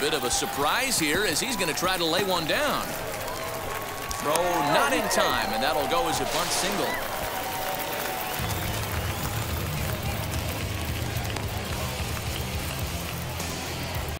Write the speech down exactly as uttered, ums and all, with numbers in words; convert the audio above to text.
bit of a surprise here as he's going to try to lay one down. Throw not in time, and that'll go as a bunt single.